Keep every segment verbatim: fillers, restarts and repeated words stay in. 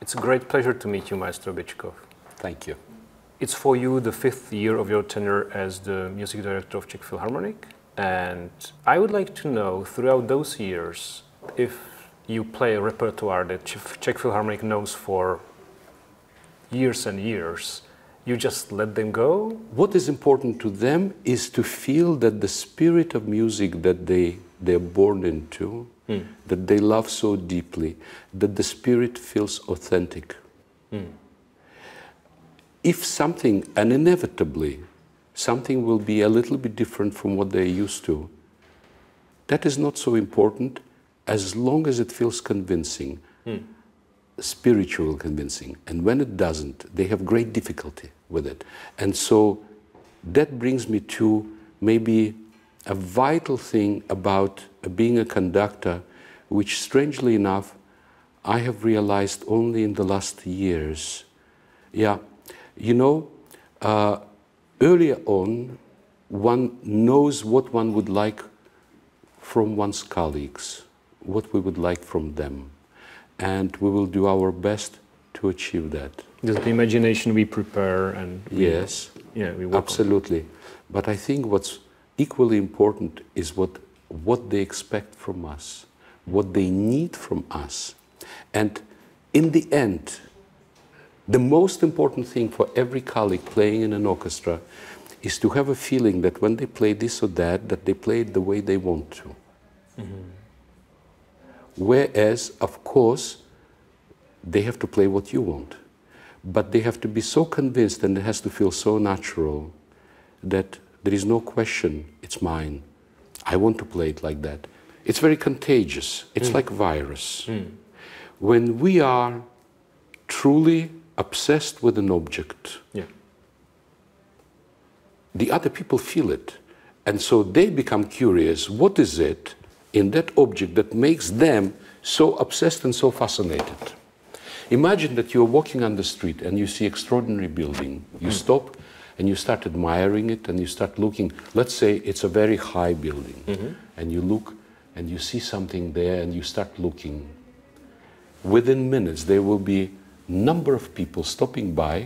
It's a great pleasure to meet you, Maestro Bychkov. Thank you. It's for you the fifth year of your tenure as the music director of Czech Philharmonic, and I would like to know, throughout those years, if you play a repertoire that Czech Philharmonic knows for years and years, you just let them go? What is important to them is to feel that the spirit of music that they, they're born into, mm. that they love so deeply, that the spirit feels authentic. Mm. If something, and inevitably, something will be a little bit different from what they're used to, that is not so important as long as it feels convincing, mm. spiritual convincing. And when it doesn't, they have great difficulty with it. And so that brings me to maybe a vital thing about being a conductor, which strangely enough, I have realized only in the last years. Yeah. You know, uh, earlier on, one knows what one would like from one's colleagues, what we would like from them, and we will do our best to achieve that. There's the imagination we prepare and we, yes, yeah, we work absolutely. On. But I think what's equally important is what what they expect from us, what they need from us, and in the end, the most important thing for every colleague playing in an orchestra is to have a feeling that when they play this or that, that they play it the way they want to. Mm-hmm. Whereas, of course, they have to play what you want. But they have to be so convinced, and it has to feel so natural, that there is no question, it's mine. I want to play it like that. It's very contagious. It's mm. like a virus. Mm. When we are truly obsessed with an object, yeah. the other people feel it. And so they become curious, what is it in that object that makes them so obsessed and so fascinated? Imagine that you're walking on the street and you see extraordinary building. You mm. stop and you start admiring it and you start looking. Let's say it's a very high building. Mm-hmm. And you look and you see something there and you start looking. Within minutes there will be number of people stopping by,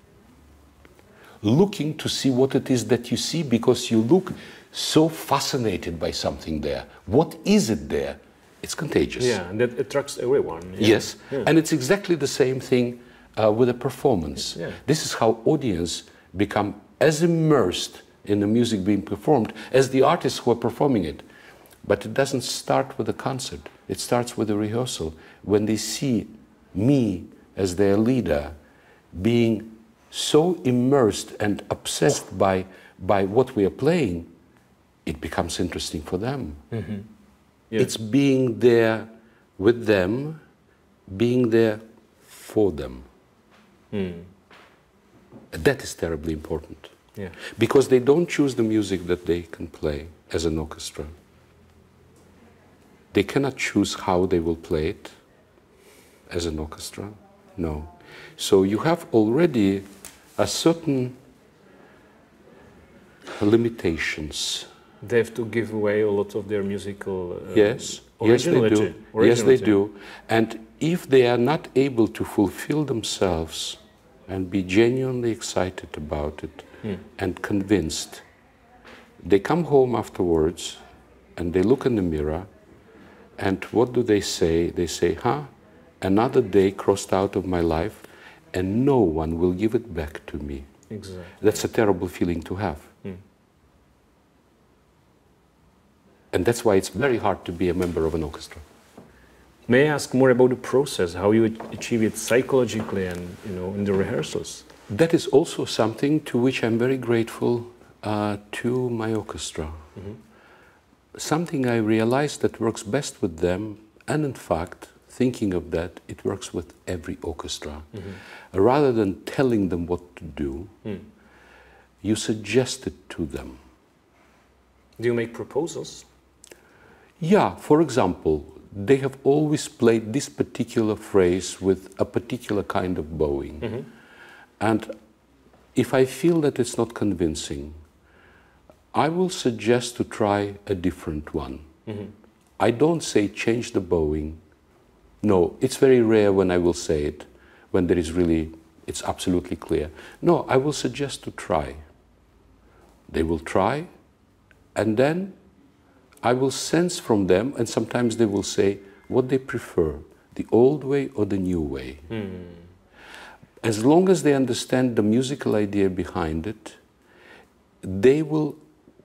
looking to see what it is that you see, because you look so fascinated by something there. What is it there? It's contagious. Yeah, and that attracts everyone. Yeah. Yes, yeah. And it's exactly the same thing uh, with a performance. Yeah. This is how audience become as immersed in the music being performed as the artists who are performing it. But it doesn't start with a concert. It starts with a rehearsal. When they see me as their leader, being so immersed and obsessed by, by what we are playing, it becomes interesting for them. Mm-hmm. Yeah. It's being there with them, being there for them. Mm. That is terribly important. Yeah. Because they don't choose the music that they can play as an orchestra. They cannot choose how they will play it as an orchestra. No. So you have already a certain limitations. They have to give away a lot of their musical uh, yes, yes they do. Yes, they do. And if they are not able to fulfill themselves and be genuinely excited about it hmm. and convinced, they come home afterwards and they look in the mirror, and what do they say? They say, huh? Another day crossed out of my life, and no one will give it back to me. Exactly. That's a terrible feeling to have. Mm. And that's why it's very hard to be a member of an orchestra. May I ask more about the process, how you achieve it psychologically and, you know, in the rehearsals? That is also something to which I'm very grateful uh, to my orchestra. Mm-hmm. Something I realized that works best with them, and in fact, thinking of that, it works with every orchestra. Mm-hmm. Rather than telling them what to do, mm. you suggest it to them. Do you make proposals? Yeah, for example, they have always played this particular phrase with a particular kind of bowing. Mm-hmm. And if I feel that it's not convincing, I will suggest to try a different one. Mm-hmm. I don't say change the bowing. No, it's very rare when I will say it. when there is really, it's absolutely clear. No, I will suggest to try. They will try, and then I will sense from them, and sometimes they will say what they prefer, the old way or the new way. Mm. As long as they understand the musical idea behind it, they will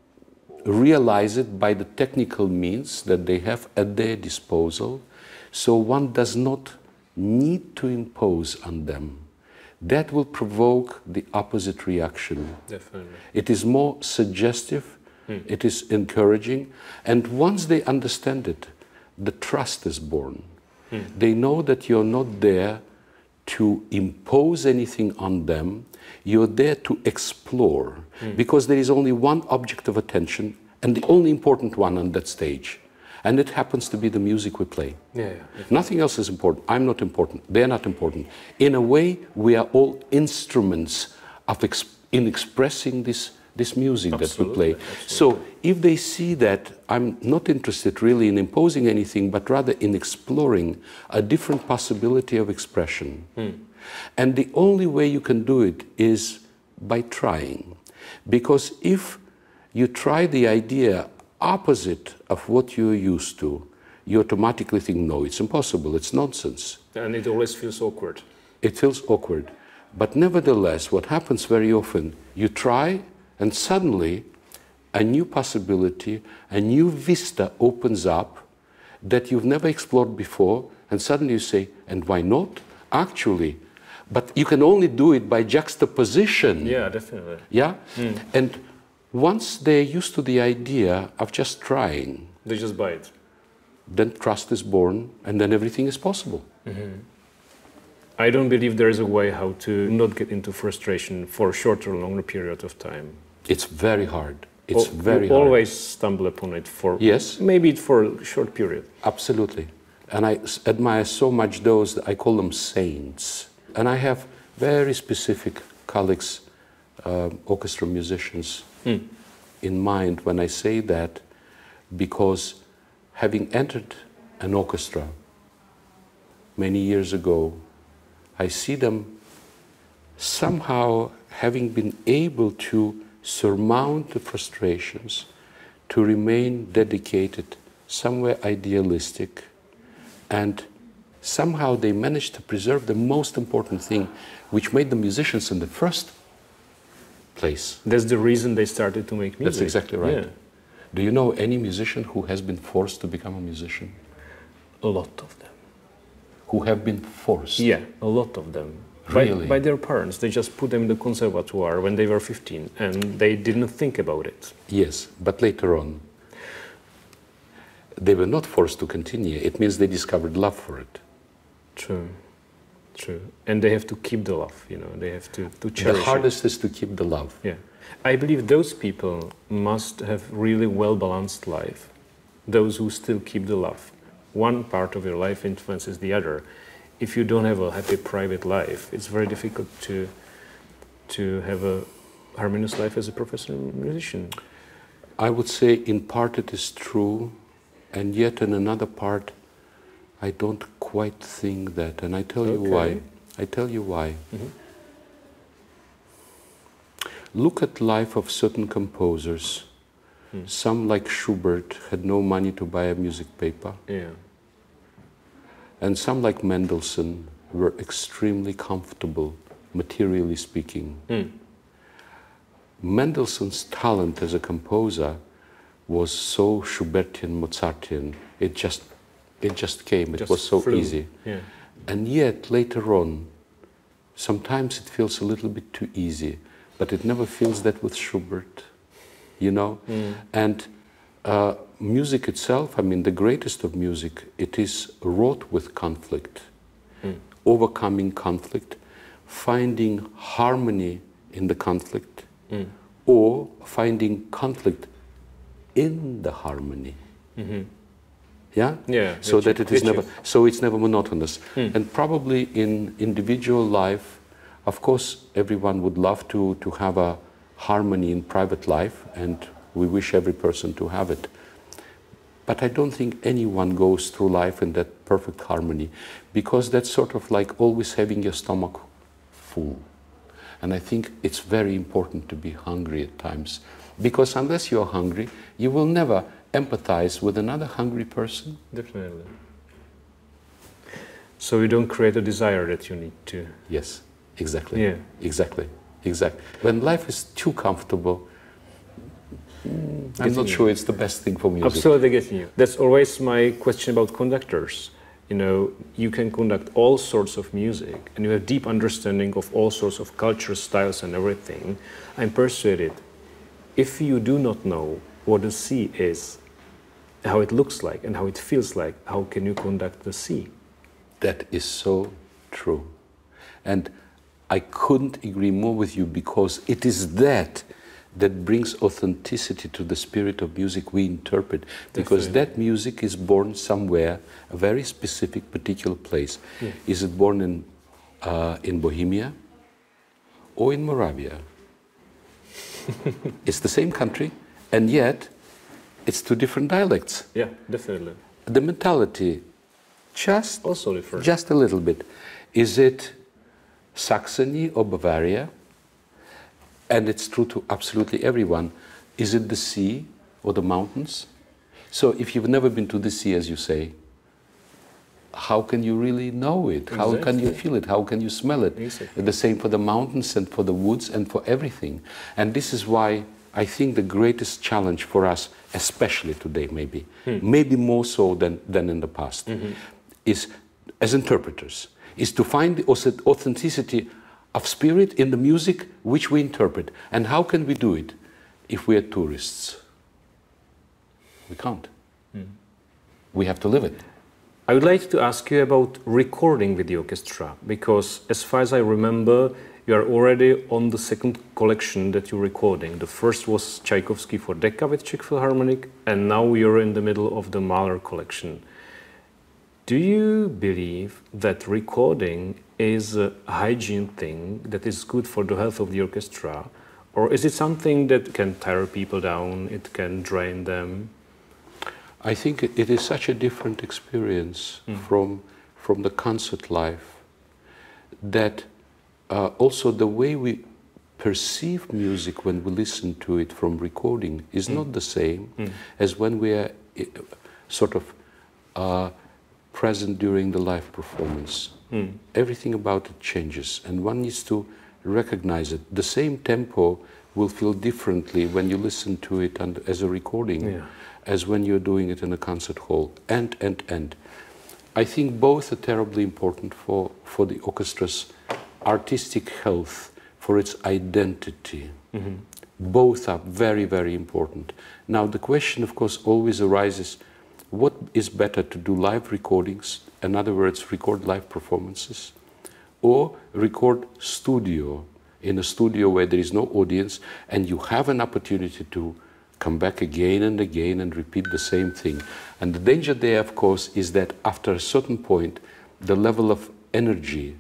realize it by the technical means that they have at their disposal, so one does not need to impose on them. That will provoke the opposite reaction. Definitely. It is more suggestive, mm. it is encouraging, and once they understand it, the trust is born. Mm. They know that you're not there to impose anything on them, you're there to explore, mm. because there is only one object of attention, and the only important one on that stage. And it happens to be the music we play. Yeah, yeah. Nothing else is important. I'm not important. They're not important. In a way, we are all instruments of ex in expressing this, this music absolutely, that we play. Absolutely. So if they see that I'm not interested really in imposing anything, but rather in exploring a different possibility of expression. Hmm. And the only way you can do it is by trying. Because if you try the idea opposite of what you're used to, you automatically think, no, it's impossible, it's nonsense. And it always feels awkward. It feels awkward. But nevertheless, what happens very often, you try and suddenly a new possibility, a new vista opens up that you've never explored before, and suddenly you say, and why not? Actually, but you can only do it by juxtaposition. Yeah, definitely. Yeah? Mm. And once they're used to the idea of just trying, they just buy it. Then trust is born, and then everything is possible. Mm-hmm. I don't believe there is a way how to not get into frustration for a shorter or longer period of time. It's very hard. It's o very hard. Always hard. stumble upon it for yes, maybe for a short period. Absolutely. And I admire so much those, that I call them saints. And I have very specific colleagues, uh, orchestra musicians, mm. in mind when I say that, because having entered an orchestra many years ago, I see them somehow having been able to surmount the frustrations, to remain dedicated, somewhere idealistic, and somehow they managed to preserve the most important thing, which made them musicians in the first place. That's the reason they started to make music. That's exactly right. Yeah. Do you know any musician who has been forced to become a musician? A lot of them. Who have been forced? Yeah, a lot of them. Really? By, by their parents. They just put them in the conservatoire when they were fifteen, and they didn't think about it. Yes, but later on, they were not forced to continue. It means they discovered love for it. True, true. And they have to keep the love, you know, they have to, to cherish it. The hardest is to keep the love. Yeah. I believe those people must have really well-balanced life, those who still keep the love. One part of your life influences the other. If you don't have a happy private life, it's very difficult to, to have a harmonious life as a professional musician. I would say in part it is true, and yet in another part I don't quite think that, and I tell okay. you why. I tell you why. Mm-hmm. Look at life of certain composers. Mm. Some, like Schubert, had no money to buy a music paper. Yeah. And some, like Mendelssohn, were extremely comfortable, materially speaking. Mm. Mendelssohn's talent as a composer was so Schubertian, Mozartian. It just, it just came. It just was so flew. easy. Yeah. And yet, later on, sometimes it feels a little bit too easy. But it never feels that with Schubert, you know? Mm. And uh, music itself, I mean, the greatest of music, it is wrought with conflict, mm. overcoming conflict, finding harmony in the conflict, mm. or finding conflict in the harmony. Mm-hmm. Yeah? Yeah. So that it is never, you. so it's never monotonous. Mm. And probably in individual life, of course, everyone would love to, to have a harmony in private life, and we wish every person to have it. But I don't think anyone goes through life in that perfect harmony, because that's sort of like always having your stomach full. And I think it's very important to be hungry at times, because unless you're hungry, you will never empathize with another hungry person. Definitely. So you don't create a desire that you need to. Yes, exactly. Yeah. Exactly. Exactly. When life is too comfortable, mm, I'm not sure it's the best thing for music. Absolutely getting you. That's always my question about conductors. You know, you can conduct all sorts of music and you have deep understanding of all sorts of culture, styles and everything. I'm persuaded, if you do not know what the sea is, how it looks like and how it feels like, how can you conduct the sea? That is so true. And I couldn't agree more with you, because it is that that brings authenticity to the spirit of music we interpret. Because Definitely. that music is born somewhere, a very specific, particular place. Yeah. Is it born in, uh, in Bohemia or in Moravia? It's the same country, and yet it's two different dialects. Yeah, definitely. The mentality, just, also different. Just a little bit. Is it Saxony or Bavaria? And it's true to absolutely everyone. Is it the sea or the mountains? So if you've never been to the sea, as you say, how can you really know it? How Exactly. can you feel it? How can you smell it? Exactly. The same for the mountains and for the woods and for everything. And this is why I think the greatest challenge for us, especially today maybe, hmm. maybe more so than, than in the past, mm-hmm. is, as interpreters, is to find the authenticity of spirit in the music which we interpret. And how can we do it if we are tourists? We can't. Mm. We have to live it. I would like to ask you about recording with the orchestra, because as far as I remember, you are already on the second collection that you're recording. The first was Tchaikovsky for Decca with Czech Philharmonic, and now you're in the middle of the Mahler collection. Do you believe that recording is a hygiene thing that is good for the health of the orchestra, or is it something that can tire people down, it can drain them? I think it is such a different experience mm. from, from the concert life, that uh, also the way we perceive music when we listen to it from recording is mm. not the same mm. as when we are uh, sort of uh, present during the live performance. Mm. Everything about it changes, and one needs to recognize it. The same tempo will feel differently when you listen to it and, as a recording, yeah. as when you're doing it in a concert hall, and, and, and. I think both are terribly important for, for the orchestra's artistic health, for its identity. Mm-hmm. Both are very, very important. Now, the question, of course, always arises, what is better, to do live recordings, in other words, record live performances, or record studio, in a studio where there is no audience, and you have an opportunity to come back again and again and repeat the same thing. And the danger there, of course, is that after a certain point, the level of energy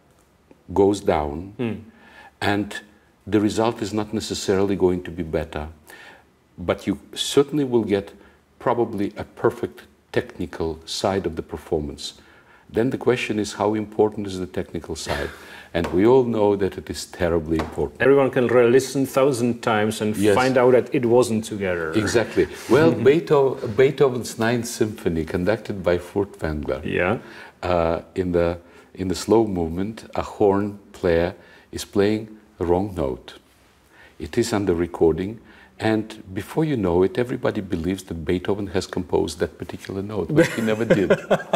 goes down, mm. and the result is not necessarily going to be better. But you certainly will get probably a perfect technical side of the performance. Then the question is, how important is the technical side? And we all know that it is terribly important. Everyone can listen a thousand times and yes. find out that it wasn't together. Exactly. Well, Beethoven, Beethoven's Ninth Symphony, conducted by Furtwängler, yeah. uh, in the in the slow movement, a horn player is playing a wrong note. It is under recording, and before you know it, everybody believes that Beethoven has composed that particular note, but he never did.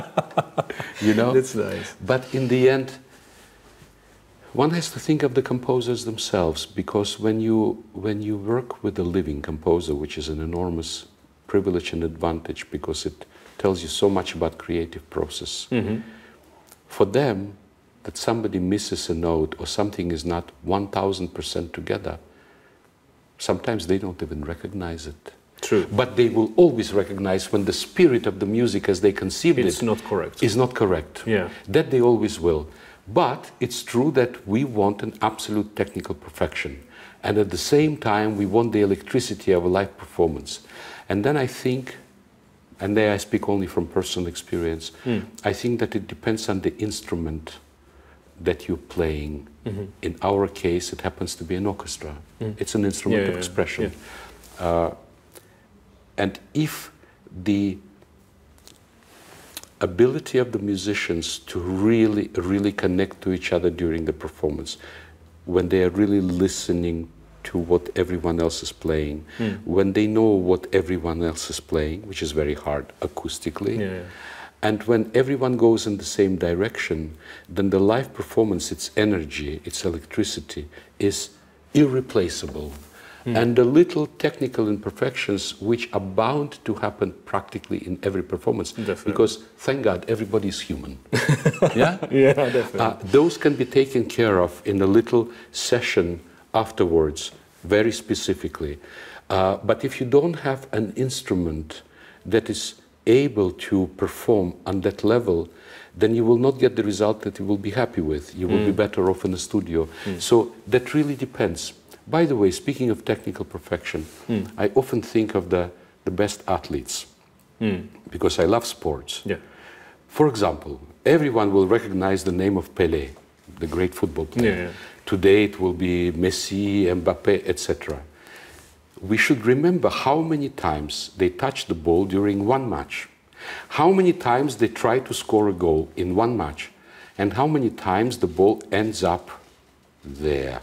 You know? That's nice. But in the end, one has to think of the composers themselves, because when you, when you work with a living composer, which is an enormous privilege and advantage, because it tells you so much about creative process, mm-hmm. for them, that somebody misses a note or something is not one thousand percent together, sometimes they don't even recognize it. True. But they will always recognize when the spirit of the music as they conceived it's it not correct. is not correct. Yeah. That they always will. But it's true that we want an absolute technical perfection. And at the same time, we want the electricity of a live performance. And then I think and there I speak only from personal experience, mm. I think that it depends on the instrument that you're playing. Mm-hmm. In our case, it happens to be an orchestra. Mm. It's an instrument yeah, of yeah, expression. Yeah. Uh, and if the ability of the musicians to really, really connect to each other during the performance, when they are really listening to what everyone else is playing, mm. when they know what everyone else is playing, which is very hard acoustically, yeah, yeah. and when everyone goes in the same direction, then the live performance, its energy, its electricity, is irreplaceable. Mm. And the little technical imperfections which are bound to happen practically in every performance, definitely. Because thank God everybody is human. yeah, yeah, definitely. Uh, those can be taken care of in a little session afterwards, very specifically. Uh, but if you don't have an instrument that is able to perform on that level, then you will not get the result that you will be happy with. You will mm. be better off in the studio. Mm. So that really depends. By the way, speaking of technical perfection, mm. I often think of the, the best athletes mm. because I love sports. Yeah. For example, everyone will recognize the name of Pelé, the great football player. Yeah, yeah. Today it will be Messi, Mbappé, et cetera. We should remember how many times they touch the ball during one match, how many times they try to score a goal in one match, and how many times the ball ends up there.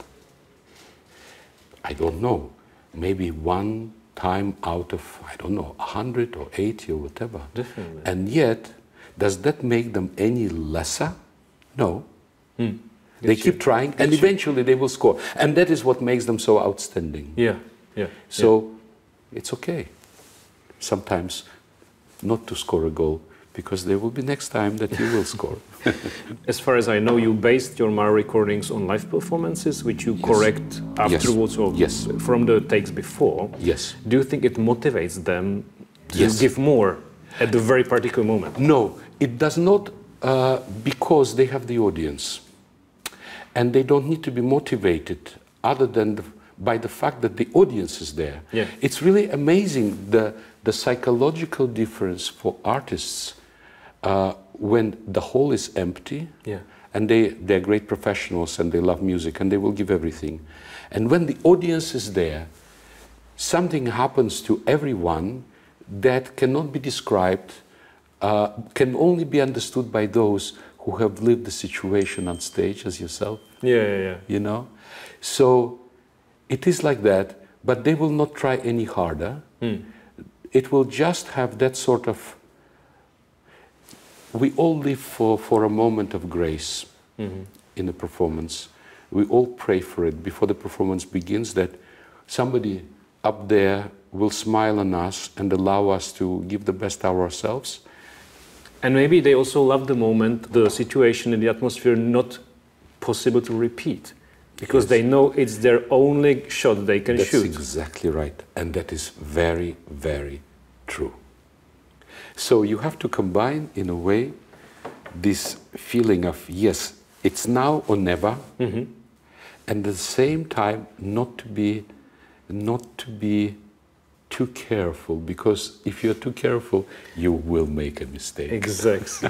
I don't know, maybe one time out of, I don't know, a hundred or eighty or whatever. Definitely. And yet, does that make them any lesser? No. Mm. They keep you. trying, Get and you. eventually they will score. And that is what makes them so outstanding. Yeah, yeah. So, yeah. it's okay sometimes not to score a goal, because there will be next time that you will score. As far as I know, you based your M A R recordings on live performances, which you yes. correct afterwards, yes. or yes. from the takes before. Yes. Do you think it motivates them to yes. give more at the very particular moment? No, it does not, uh, because they have the audience. And they don't need to be motivated other than the, by the fact that the audience is there. Yeah. It's really amazing the, the psychological difference for artists uh, when the hall is empty, yeah. and they, they're great professionals and they love music and they will give everything. And when the audience is there, something happens to everyone that cannot be described, uh, can only be understood by those who have lived the situation on stage as yourself. Yeah, yeah, yeah. You know? So it is like that, but they will not try any harder. Mm. It will just have that sort of, we all live for, for a moment of grace mm-hmm. in a performance. We all pray for it before the performance begins, that somebody up there will smile on us and allow us to give the best of ourselves. And maybe they also love the moment, the situation and the atmosphere not possible to repeat, because yes. they know it's their only shot they can That's shoot. That's exactly right. And that is very, very true. So you have to combine, in a way, this feeling of, yes, it's now or never, mm-hmm. and at the same time not to be, not to be too careful, because if you're too careful, you will make a mistake. Exactly.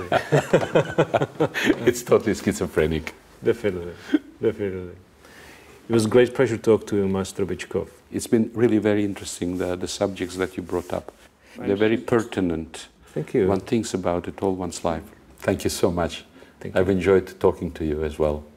It's totally schizophrenic. Definitely, definitely. It was a great pleasure to talk to you, Master Bychkov. It's been really very interesting, the, the subjects that you brought up. Thank They're very pertinent. Thank you. One thinks about it all one's life. Thank you so much. Thank I've you. enjoyed talking to you as well.